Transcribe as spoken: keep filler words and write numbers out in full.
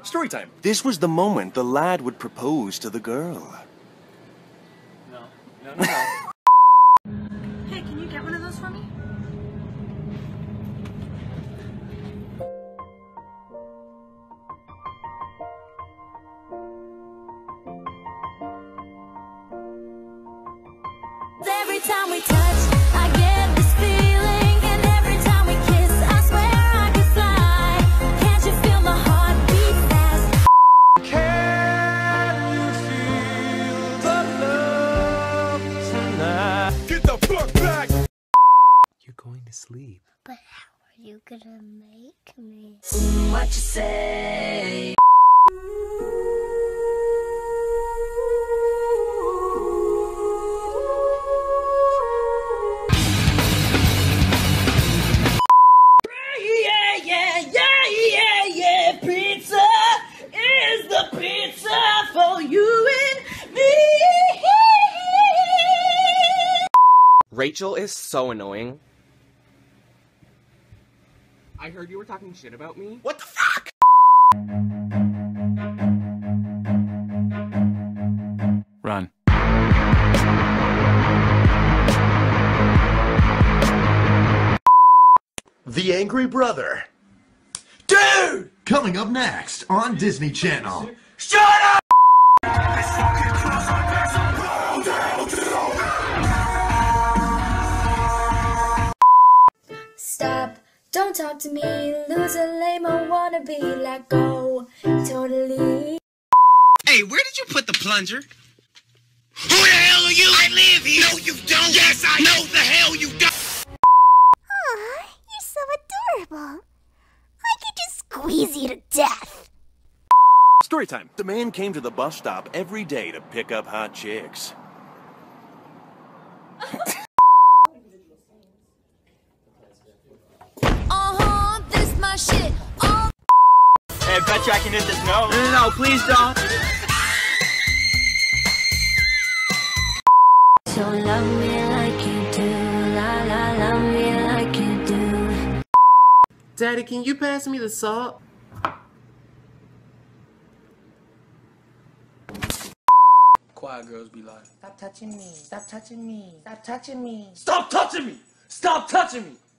Story time. This was the moment the lad would propose to the girl. No. No, no, no. Hey, can you get one of those for me? Every time we touch, I get this feeling, and every time we kiss, I swear I could fly. Can't you feel my heart beat fast? Can you feel the love tonight? Get the fuck back! You're going to sleep. But how are you gonna make me? What you say? Rachel is so annoying. I heard you were talking shit about me. What the fuck? Run. The Angry Brother. Dude! Coming up next on Disney Channel. Shut up! Stop, don't talk to me, loser, lame, I wanna be let go, totally. Hey, where did you put the plunger? Who the hell are you? I live here. No, you don't. Yes, I know the hell you don't. Aw, you're so adorable. I could just squeeze you to death. Story time. The man came to the bus stop every day to pick up hot chicks. Uh-huh, this my shit. Oh. Hey, I bet you I can hit this note. No, no, no, please don't. So love me like you do, la la, love me like you do. Daddy, can you pass me the salt? Quiet girls be like, Stop touching me. Stop touching me. Stop touching me. stop touching me! Stop touching me!